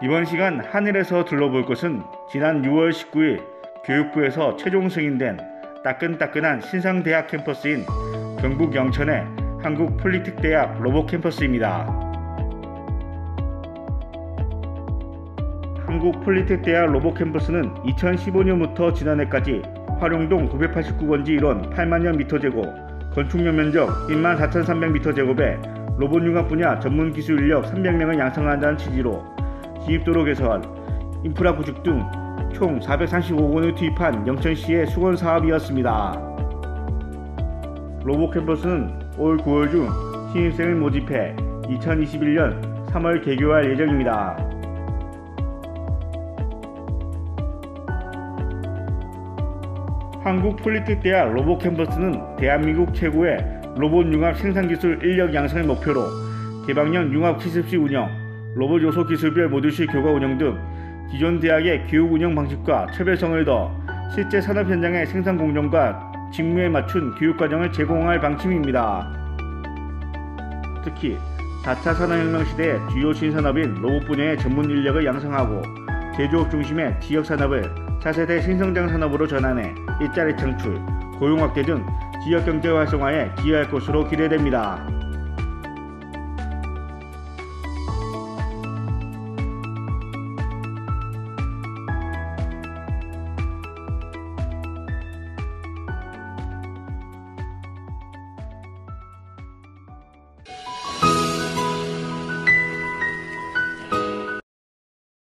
이번 시간 하늘에서 둘러볼 것은 지난 6월 19일 교육부에서 최종 승인된 따끈따끈한 신상대학 캠퍼스인 경북 영천의 한국폴리텍대학 로봇캠퍼스입니다. 한국폴리텍대학 로봇캠퍼스는 2015년부터 지난해까지 화룡동 989번지 일원 8만여 미터제곱, 건축용 면적 14,300m제곱에 로봇융합 분야 전문 기술 인력 300명을 양성한다는 취지로 기입도로 개선, 인프라 구축 등 총 435억 원을 투입한 영천시의 수건 사업이었습니다. 로봇캠퍼스는 올 9월 중 신입생을 모집해 2021년 3월 개교할 예정입니다. 한국폴리텍대학 로봇캠퍼스는 대한민국 최고의 로봇융합 생산기술 인력 양성을 목표로 개방형 융합 기습시 운영, 로봇 요소 기술별 모듈식 교과 운영 등 기존 대학의 교육 운영 방식과 차별성을 더해 실제 산업 현장의 생산 공정과 직무에 맞춘 교육과정을 제공할 방침입니다. 특히 4차 산업혁명 시대의 주요 신산업인 로봇 분야의 전문 인력을 양성하고 제조업 중심의 지역산업을 차세대 신성장 산업으로 전환해 일자리 창출, 고용 확대 등 지역경제 활성화에 기여할 것으로 기대됩니다.